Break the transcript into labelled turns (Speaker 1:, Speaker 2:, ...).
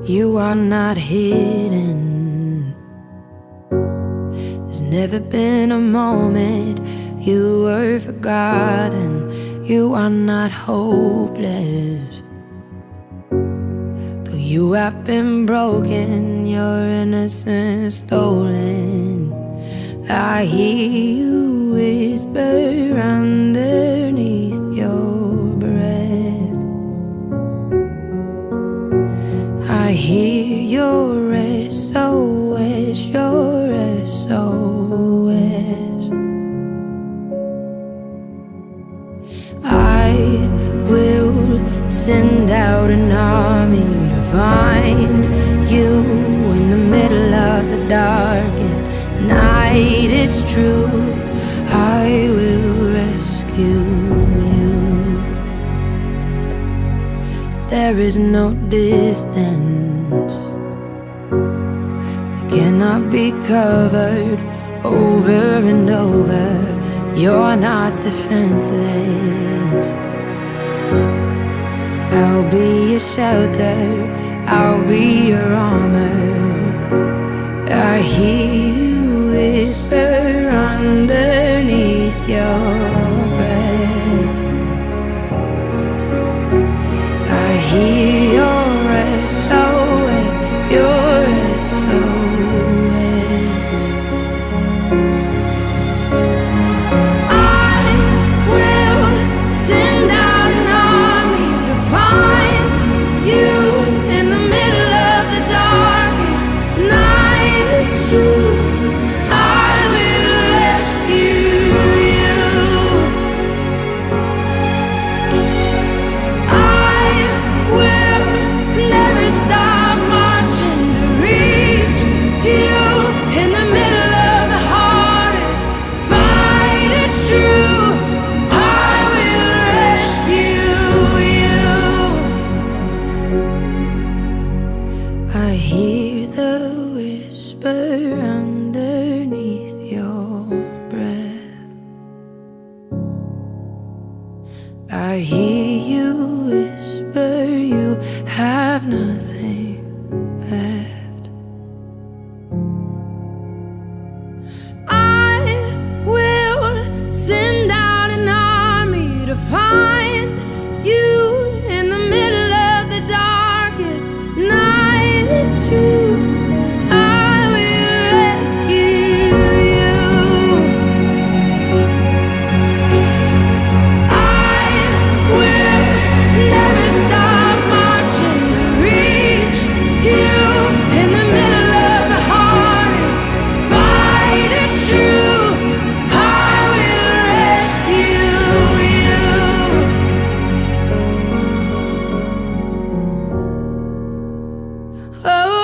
Speaker 1: You are not hidden. There's never been a moment you were forgotten. You are not hopeless. Though you have been broken, your innocence stolen, I hear you whisper underneath your breath. I hear your SOS, your SOS. I will send out an army to find you in the middle of the darkest night. It's true, I will rescue you. There is no distance that cannot be covered over and over. You're not defenseless. I'll be your shelter, I'll be your armor. I hear you whisper underneath your breath. I hear your SOS, your SOS. I will send out an army to find you in the middle of the darkest night. It's true, I will rescue you. I will never stop marching to reach you in the middle of the hardest fight. It's true, I will rescue you. I hear the whisper underneath your breath. I hear you whisper you have nothing left. I will send out an army to find you in the middle of the darkest night. It's true, I will rescue you. I will never stop marching to reach you in the middle of the hardest fight. It's true, I will rescue you. Oh.